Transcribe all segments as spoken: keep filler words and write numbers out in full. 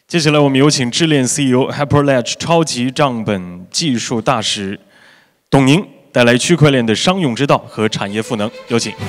接下来，我们有请智联 C E O Hyperledge 超级账本技术大使董宁带来区块链的商用之道和产业赋能，有请。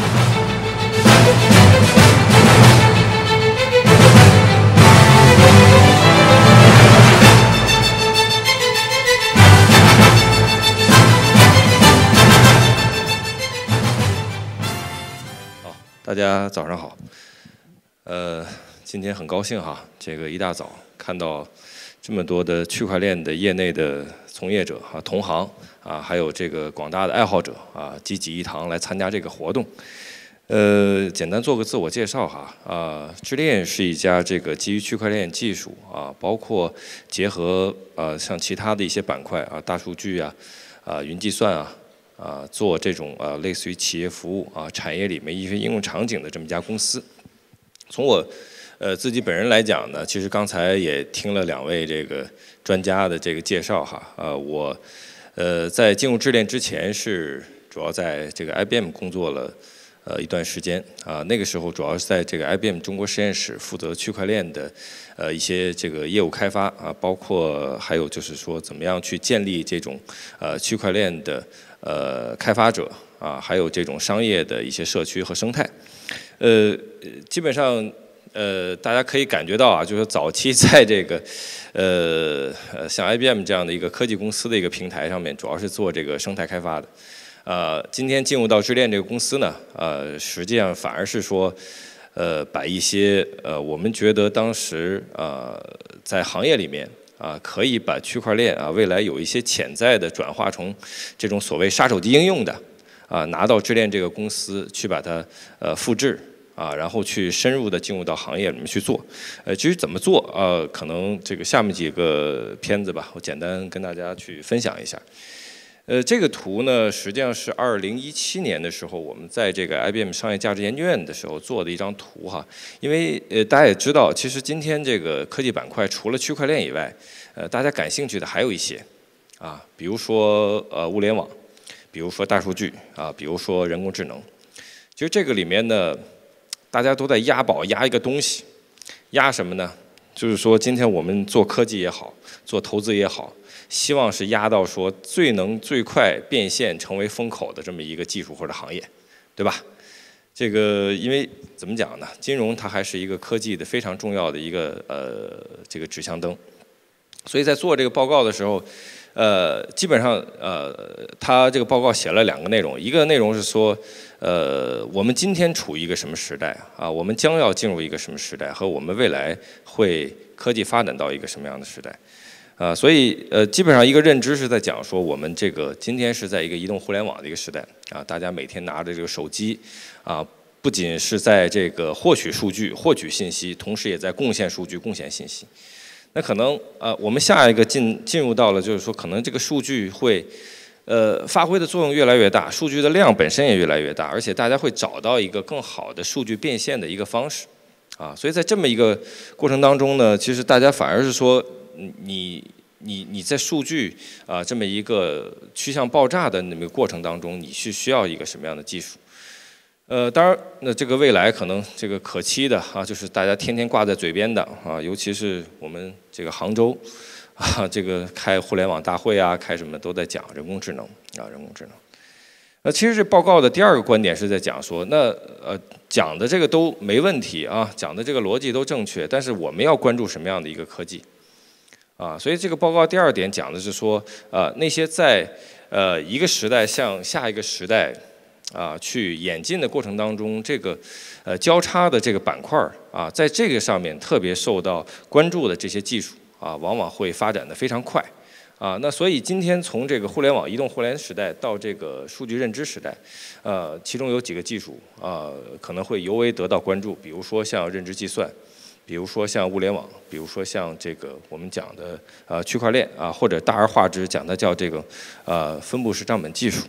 大家早上好，呃，今天很高兴哈，这个一大早看到这么多的区块链的业内的从业者啊、同行啊，还有这个广大的爱好者啊，集集一堂来参加这个活动。呃，简单做个自我介绍哈，啊，智联是一家这个基于区块链技术啊，包括结合呃像其他的一些板块啊，大数据啊，啊云计算啊。 啊，做这种啊，类似于企业服务啊，产业里面一些应用场景的这么一家公司。从我呃自己本人来讲呢，其实刚才也听了两位这个专家的这个介绍哈，呃，我呃在进入智联之前是主要在这个 I B M 工作了呃一段时间啊，那个时候主要是在这个 I B M 中国实验室负责区块链的呃一些这个业务开发啊，包括还有就是说怎么样去建立这种呃区块链的。 呃，开发者啊，还有这种商业的一些社区和生态，呃，基本上呃，大家可以感觉到啊，就是早期在这个呃呃像 I B M 这样的一个科技公司的一个平台上面，主要是做这个生态开发的。呃，今天进入到智联这个公司呢，呃，实际上反而是说，呃，把一些呃我们觉得当时呃在行业里面。 啊，可以把区块链啊，未来有一些潜在的转化成这种所谓杀手级应用的，啊，拿到智联这个公司去把它呃复制啊，然后去深入的进入到行业里面去做。呃，至于怎么做，呃，可能这个下面几个片子吧，我简单跟大家去分享一下。呃，这个图呢，实际上是二零一七年的时候，我们在这个 I B M 商业价值研究院的时候做的一张图哈。因为呃，大家也知道，其实今天这个科技板块除了区块链以外，呃，大家感兴趣的还有一些，啊，比如说呃物联网，比如说大数据啊，比如说人工智能。其实这个里面呢，大家都在押宝押一个东西，押什么呢？就是说今天我们做科技也好，做投资也好。 希望是压到说最能最快变现成为风口的这么一个技术或者行业，对吧？这个因为怎么讲呢？金融它还是一个科技的非常重要的一个呃这个指向灯，所以在做这个报告的时候，呃，基本上呃，它这个报告写了两个内容，一个内容是说，呃，我们今天处于一个什么时代啊？我们将要进入一个什么时代？和我们未来会科技发展到一个什么样的时代？ 啊，所以呃，基本上一个认知是在讲说，我们这个今天是在一个移动互联网的一个时代啊，大家每天拿着这个手机啊，不仅是在这个获取数据、获取信息，同时也在贡献数据、贡献信息。那可能呃，我们下一个进进入到了，就是说，可能这个数据会呃发挥的作用越来越大，数据的量本身也越来越大，而且大家会找到一个更好的数据变现的一个方式啊，所以在这么一个过程当中呢，其实大家反而是说。 你你你在数据啊这么一个趋向爆炸的那么个过程当中，你是需要一个什么样的技术？呃，当然，那这个未来可能这个可期的啊，就是大家天天挂在嘴边的啊，尤其是我们这个杭州啊，这个开互联网大会啊，开什么都在讲人工智能啊，人工智能。那其实这报告的第二个观点是在讲说，那呃讲的这个都没问题啊，讲的这个逻辑都正确，但是我们要关注什么样的一个科技？ 啊，所以这个报告第二点讲的是说，呃，那些在呃一个时代向下一个时代啊去演进的过程当中，这个呃交叉的这个板块啊，在这个上面特别受到关注的这些技术啊，往往会发展的非常快啊。那所以今天从这个互联网、移动互联时代到这个数据认知时代，呃，其中有几个技术啊可能会尤为得到关注，比如说像认知计算。 比如说像物联网，比如说像这个我们讲的呃区块链啊，或者大而化之讲的叫这个呃分布式账本技术。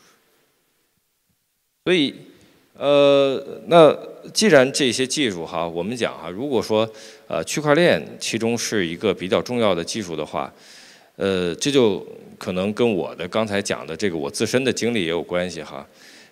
所以呃，那既然这些技术哈，我们讲哈，如果说呃区块链其中是一个比较重要的技术的话，呃，这就可能跟我的刚才讲的这个我自身的经历也有关系哈。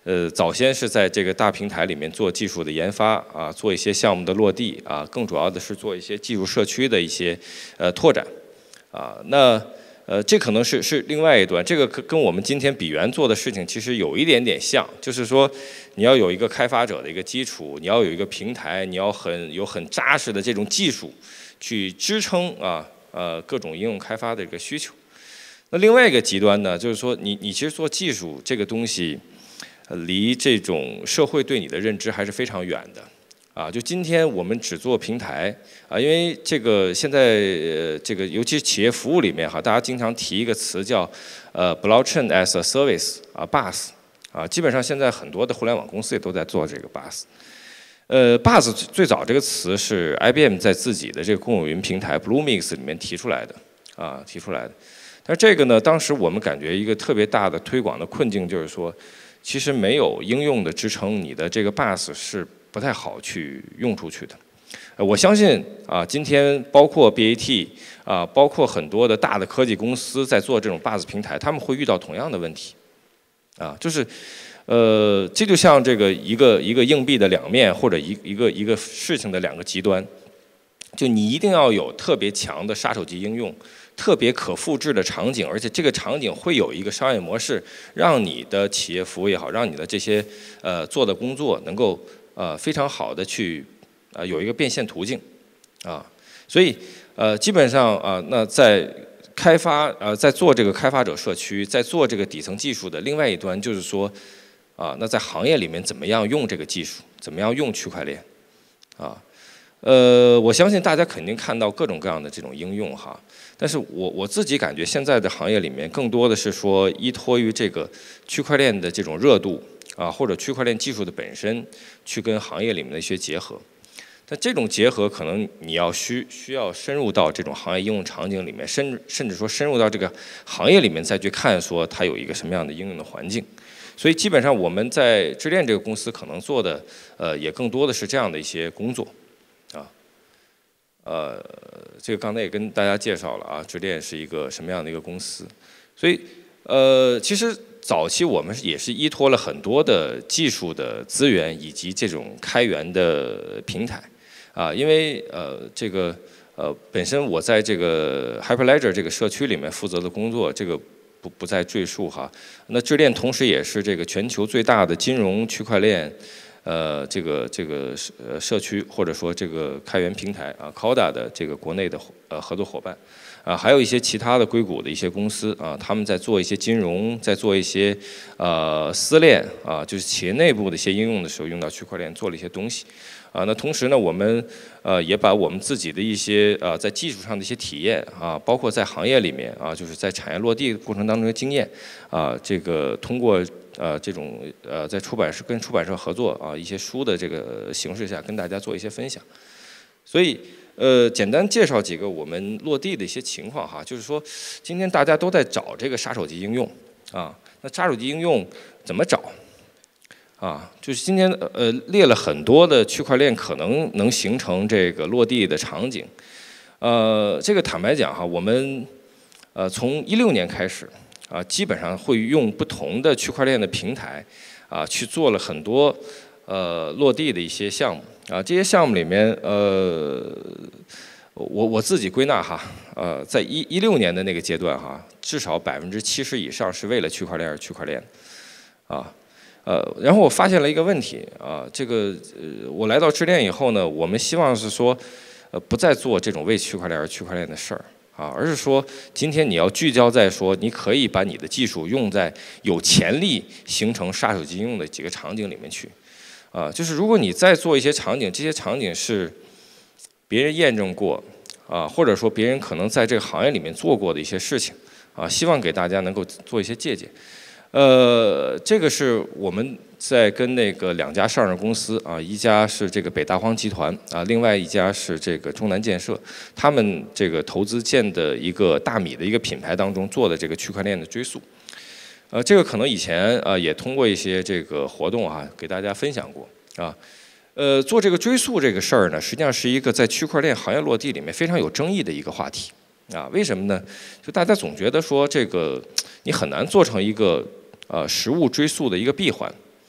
呃，早先是在这个大平台里面做技术的研发啊，做一些项目的落地啊，更主要的是做一些技术社区的一些呃拓展啊。那呃，这可能是是另外一端，这个跟我们今天比原做的事情其实有一点点像，就是说你要有一个开发者的一个基础，你要有一个平台，你要很有很扎实的这种技术去支撑啊呃各种应用开发的一个需求。那另外一个极端呢，就是说你你其实做技术这个东西，呃，离这种社会对你的认知还是非常远的。啊，就今天我们只做平台啊，因为这个现在呃这个尤其是企业服务里面哈，大家经常提一个词叫呃 blockchain as a service 啊 B A S 啊，基本上现在很多的互联网公司也都在做这个 B A S。呃 B A S 最早这个词是 I B M 在自己的这个公有云平台 Bluemix 里面提出来的啊，提出来的。但是这个呢，当时我们感觉一个特别大的推广的困境就是说，其实没有应用的支撑，你的这个 B A S 是不太好去用出去的。呃，我相信啊，今天包括 B A T 啊，包括很多的大的科技公司在做这种 B A S 平台，他们会遇到同样的问题。啊，就是，呃，这就像这个一个一个硬币的两面，或者一一个一个事情的两个极端。就你一定要有特别强的杀手级应用，特别可复制的场景，而且这个场景会有一个商业模式，让你的企业服务也好，让你的这些呃做的工作能够呃非常好的去呃有一个变现途径啊。所以呃基本上啊、呃，那在开发呃在做这个开发者社区，在做这个底层技术的另外一端，就是说啊，那在行业里面怎么样用这个技术，怎么样用区块链啊？呃，我相信大家肯定看到各种各样的这种应用哈，但是我我自己感觉现在的行业里面更多的是说依托于这个区块链的这种热度啊，或者区块链技术的本身去跟行业里面的一些结合。但这种结合可能你要需需要深入到这种行业应用场景里面，甚甚至说深入到这个行业里面再去看说它有一个什么样的应用的环境。所以基本上我们在智链这个公司可能做的呃也更多的是这样的一些工作。啊，呃，这个刚才也跟大家介绍了啊，智链是一个什么样的一个公司，所以呃，其实早期我们也是依托了很多的技术的资源以及这种开源的平台啊，因为呃这个呃本身我在这个 Hyperledger 这个社区里面负责的工作，这个不不再赘述哈。那智链同时也是这个全球最大的金融区块链。呃，这个这个呃社区或者说这个开源平台啊 ，C O D A 的这个国内的呃合作伙伴，啊，还有一些其他的硅谷的一些公司啊，他们在做一些金融，在做一些呃私链啊，就是企业内部的一些应用的时候，用到区块链做了一些东西，啊，那同时呢，我们呃也把我们自己的一些呃在技术上的一些体验啊，包括在行业里面啊，就是在产业落地过程当中的经验啊，这个通过。呃，这种呃，在出版社跟出版社合作啊，一些书的这个形式下，跟大家做一些分享。所以，呃，简单介绍几个我们落地的一些情况哈，就是说，今天大家都在找这个杀手级应用啊，那杀手级应用怎么找？啊，就是今天呃列了很多的区块链可能能形成这个落地的场景。呃，这个坦白讲哈，我们呃从一六年开始。啊，基本上会用不同的区块链的平台，啊，去做了很多呃落地的一些项目啊。这些项目里面，呃，我我自己归纳哈，呃，在一一六年的那个阶段哈，至少百分之七十以上是为了区块链而区块链，啊，呃，然后我发现了一个问题啊，这个呃，我来到智链以后呢，我们希望是说，呃，不再做这种为区块链而区块链的事儿。啊，而是说，今天你要聚焦在说，你可以把你的技术用在有潜力形成杀手级应用的几个场景里面去。啊，就是如果你再做一些场景，这些场景是别人验证过，啊，或者说别人可能在这个行业里面做过的一些事情，啊，希望给大家能够做一些借鉴。呃，这个是我们在跟那个两家上市公司啊，一家是这个北大荒集团啊，另外一家是这个中南建设，他们这个投资建的一个大米的一个品牌当中做的这个区块链的追溯。呃，这个可能以前啊也通过一些这个活动啊给大家分享过啊。呃，做这个追溯这个事儿呢，实际上是一个在区块链行业落地里面非常有争议的一个话题啊。为什么呢？就大家总觉得说这个你很难做成一个呃实物追溯的一个闭环，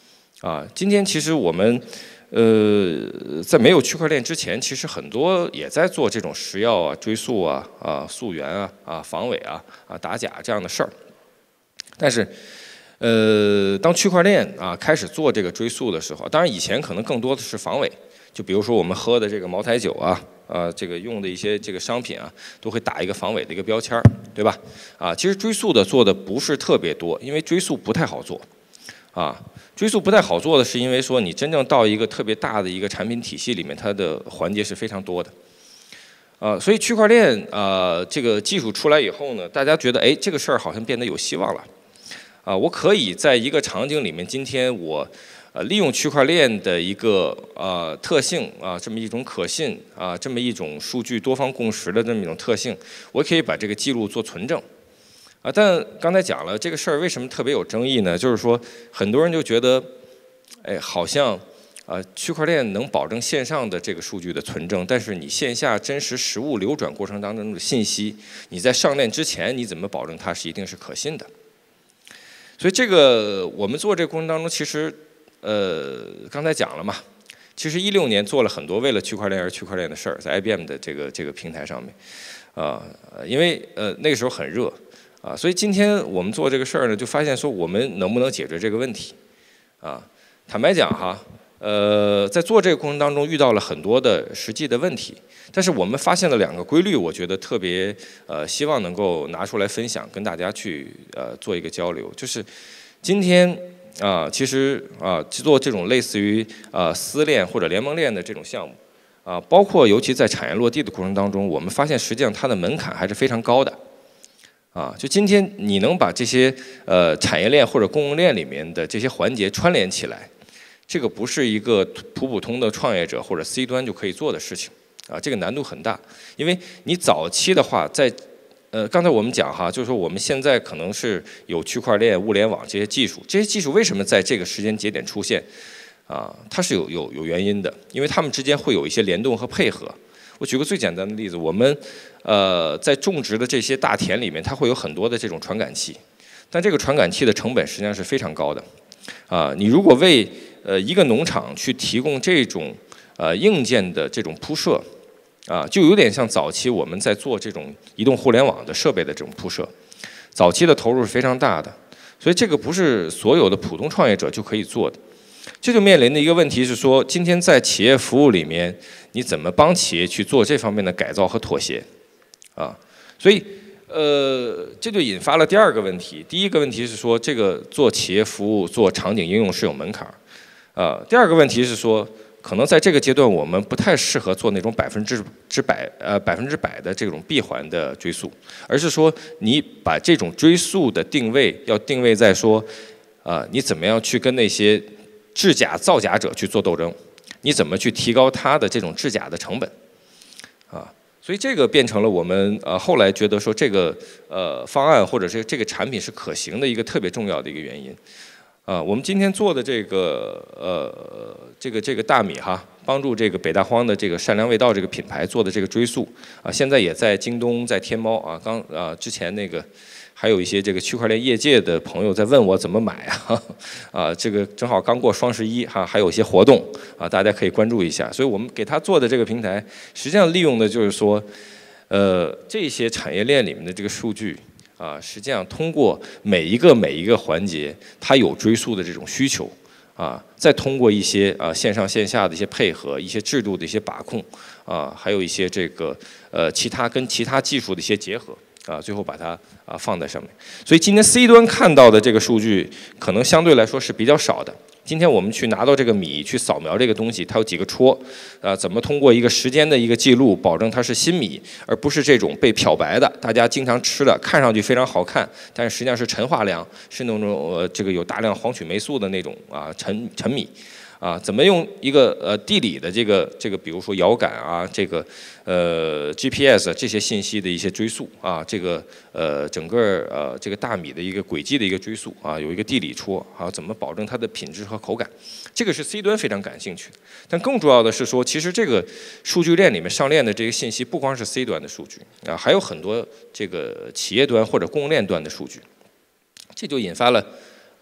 啊，今天其实我们呃在没有区块链之前，其实很多也在做这种食药啊、追溯啊、啊溯源啊、啊防伪啊、啊打假这样的事儿。但是，呃，当区块链啊开始做这个追溯的时候，当然以前可能更多的是防伪，就比如说我们喝的这个茅台酒啊。啊，这个用的一些这个商品啊，都会打一个防伪的一个标签儿，对吧？啊，其实追溯的做的不是特别多，因为追溯不太好做。啊，追溯不太好做的是因为说你真正到一个特别大的一个产品体系里面，它的环节是非常多的。啊，所以区块链啊这个技术出来以后呢，大家觉得哎这个事儿好像变得有希望了。啊，我可以在一个场景里面，今天我。呃，利用区块链的一个呃特性啊，这么一种可信啊，这么一种数据多方共识的这么一种特性，我可以把这个记录做存证啊。但刚才讲了这个事儿为什么特别有争议呢？就是说很多人就觉得，哎，好像啊区块链能保证线上的这个数据的存证，但是你线下真实实物流转过程当中的信息，你在上链之前你怎么保证它是一定是可信的？所以这个我们做这个过程当中，其实。呃，刚才讲了嘛，其实一六年做了很多为了区块链而区块链的事儿，在 I B M 的这个这个平台上面，啊、呃，因为呃那个时候很热啊，所以今天我们做这个事儿呢，就发现说我们能不能解决这个问题啊？坦白讲哈，呃，在做这个过程当中遇到了很多的实际的问题，但是我们发现了两个规律，我觉得特别呃希望能够拿出来分享，跟大家去呃做一个交流，就是今天。啊，其实啊，做这种类似于啊私链或者联盟链的这种项目，啊，包括尤其在产业落地的过程当中，我们发现实际上它的门槛还是非常高的。啊，就今天你能把这些呃产业链或者供应链里面的这些环节串联起来，这个不是一个普普通的创业者或者 C 端就可以做的事情。啊，这个难度很大，因为你早期的话在。呃，刚才我们讲哈，就是说我们现在可能是有区块链、物联网这些技术，这些技术为什么在这个时间节点出现？啊，它是有有有原因的，因为它们之间会有一些联动和配合。我举个最简单的例子，我们呃在种植的这些大田里面，它会有很多的这种传感器，但这个传感器的成本实际上是非常高的。啊，你如果为呃一个农场去提供这种呃硬件的这种铺设。啊，就有点像早期我们在做这种移动互联网的设备的这种铺设，早期的投入是非常大的，所以这个不是所有的普通创业者就可以做的。这就面临的一个问题是说，今天在企业服务里面，你怎么帮企业去做这方面的改造和妥协？啊，所以呃，这就引发了第二个问题。第一个问题是说，这个做企业服务、做场景应用是有门槛儿。啊，第二个问题是说。可能在这个阶段，我们不太适合做那种百分之之百呃百分之百的这种闭环的追溯，而是说你把这种追溯的定位要定位在说，啊、呃，你怎么样去跟那些制假造假者去做斗争？你怎么去提高它的这种制假的成本？啊，所以这个变成了我们呃后来觉得说这个呃方案或者是这个产品是可行的一个特别重要的一个原因。啊，我们今天做的这个呃，这个这个大米哈，帮助这个北大荒的这个善良味道这个品牌做的这个追溯啊，现在也在京东、在天猫啊，刚啊之前那个还有一些这个区块链业界的朋友在问我怎么买啊，啊，这个正好刚过双十一哈，还有一些活动啊，大家可以关注一下。所以我们给他做的这个平台，实际上利用的就是说，呃，这些产业链里面的这个数据。啊，实际上通过每一个每一个环节，它有追溯的这种需求，啊，再通过一些啊线上线下的一些配合、一些制度的一些把控，啊，还有一些这个呃其他跟其他技术的一些结合，啊，最后把它啊放在上面。所以今天 C 端看到的这个数据，可能相对来说是比较少的。今天我们去拿到这个米，去扫描这个东西，它有几个戳，啊，怎么通过一个时间的一个记录，保证它是新米，而不是这种被漂白的，大家经常吃的，看上去非常好看，但是实际上是陈化粮，是那种呃这个有大量黄曲霉素的那种啊陈陈米。啊，怎么用一个呃地理的这个这个，比如说遥感啊，这个呃 G P S 这些信息的一些追溯啊，这个呃整个呃这个大米的一个轨迹的一个追溯啊，有一个地理戳啊，怎么保证它的品质和口感？这个是 C 端非常感兴趣的。但更重要的是说，其实这个数据链里面上链的这个信息，不光是 C 端的数据啊，还有很多这个企业端或者供应链端的数据，这就引发了。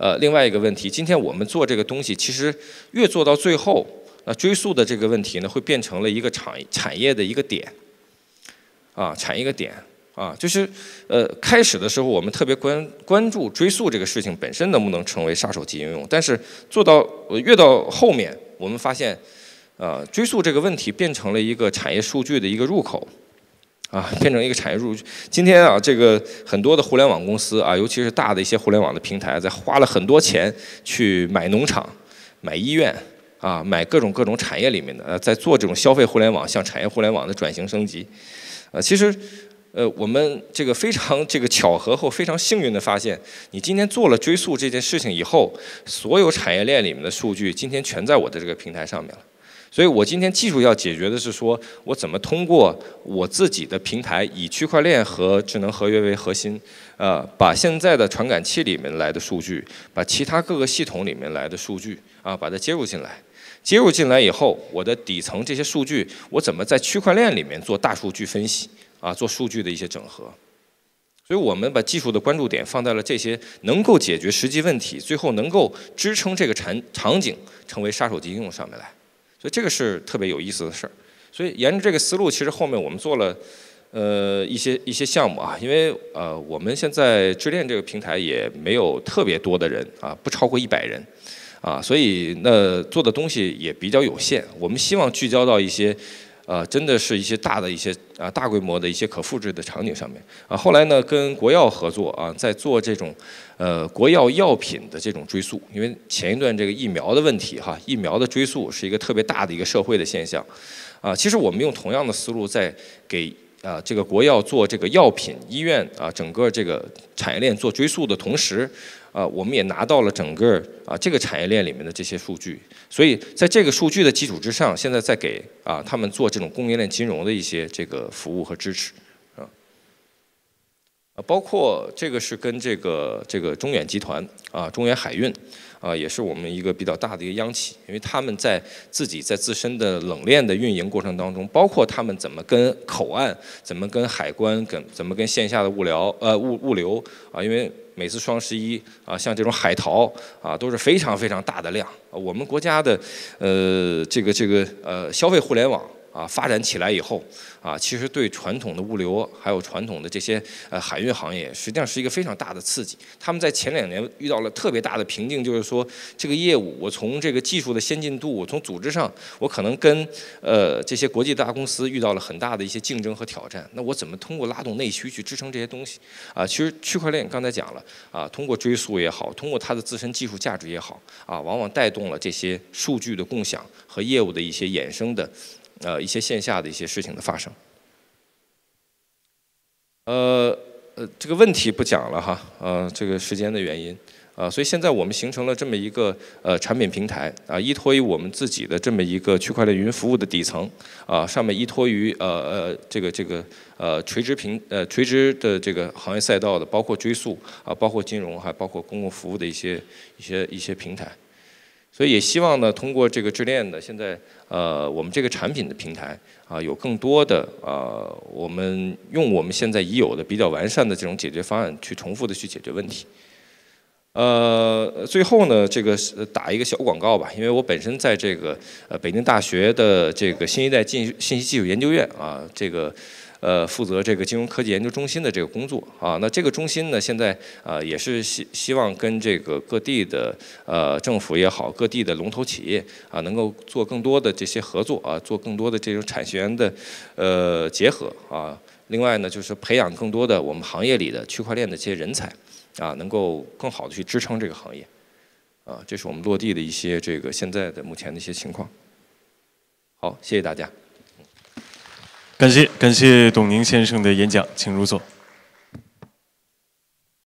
呃，另外一个问题，今天我们做这个东西，其实越做到最后，那追溯的这个问题呢，会变成了一个产产业的一个点，啊，产业一个点。 啊，就是呃，开始的时候我们特别关关注追溯这个事情本身能不能成为杀手级应用，但是做到呃越到后面，我们发现，呃，追溯这个问题变成了一个产业数据的一个入口，啊，变成一个产业入。今天啊，这个很多的互联网公司啊，尤其是大的一些互联网的平台，在花了很多钱去买农场、买医院啊，买各种各种产业里面的，呃，在做这种消费互联网向产业互联网的转型升级，呃，其实。 呃，我们这个非常这个巧合后非常幸运的发现，你今天做了追溯这件事情以后，所有产业链里面的数据今天全在我的这个平台上面了。所以我今天技术要解决的是说，我怎么通过我自己的平台，以区块链和智能合约为核心，呃，把现在的传感器里面来的数据，把其他各个系统里面来的数据啊，把它接入进来。接入进来以后，我的底层这些数据，我怎么在区块链里面做大数据分析？ 啊，做数据的一些整合，所以我们把技术的关注点放在了这些能够解决实际问题，最后能够支撑这个场场景成为杀手级应用上面来，所以这个是特别有意思的事儿。所以沿着这个思路，其实后面我们做了呃一些一些项目啊，因为呃我们现在智链这个平台也没有特别多的人啊，不超过一百人啊，所以那做的东西也比较有限。我们希望聚焦到一些。 呃，真的是一些大的一些啊大规模的一些可复制的场景上面啊。后来呢，跟国药合作啊，在做这种呃国药药品的这种追溯，因为前一段这个疫苗的问题哈，疫苗的追溯是一个特别大的一个社会的现象啊。其实我们用同样的思路在给啊这个国药做这个药品医院啊整个这个产业链做追溯的同时。 啊，我们也拿到了整个啊这个产业链里面的这些数据，所以在这个数据的基础之上，现在在给啊他们做这种供应链金融的一些这个服务和支持，啊，啊包括这个是跟这个这个中远集团啊中远海运啊也是我们一个比较大的一个央企，因为他们在自己在自身的冷链的运营过程当中，包括他们怎么跟口岸、怎么跟海关、跟怎么跟线下的物流呃物物流啊，因为。 每次双十一啊，像这种海淘啊，都是非常非常大的量。我们国家的呃这个这个呃消费互联网啊发展起来以后啊，其实对传统的物流还有传统的这些呃海运行业，实际上是一个非常大的刺激。他们在前两年遇到了特别大的瓶颈，就是说这个业务我从这个技术的先进度，我从组织上，我可能跟呃这些国际大公司遇到了很大的一些竞争和挑战。那我怎么通过拉动内需去支撑这些东西？啊，其实区块链刚才讲了。 啊，通过追溯也好，通过它的自身技术价值也好，啊，往往带动了这些数据的共享和业务的一些衍生的，呃，一些线下的一些事情的发生。呃呃，这个问题不讲了哈，呃，这个时间的原因。 啊，所以现在我们形成了这么一个呃产品平台啊，依托于我们自己的这么一个区块链云服务的底层啊，上面依托于呃呃这个这个呃垂直平呃垂直的这个行业赛道的，包括追溯啊，包括金融，还包括公共服务的一些一些一些平台。所以也希望呢，通过这个智链的现在呃我们这个产品的平台啊，有更多的呃我们用我们现在已有的比较完善的这种解决方案去重复的去解决问题。 呃，最后呢，这个打一个小广告吧，因为我本身在这个呃北京大学的这个新一代信信息技术研究院啊，这个呃负责这个金融科技研究中心的这个工作啊。那这个中心呢，现在啊也是希希望跟这个各地的呃政府也好，各地的龙头企业啊，能够做更多的这些合作啊，做更多的这种产学研的呃结合啊。另外呢，就是培养更多的我们行业里的区块链的这些人才。 啊，能够更好的去支撑这个行业，啊，这是我们落地的一些这个现在的目前的一些情况。好，谢谢大家。 感谢感谢董宁先生的演讲，请入座。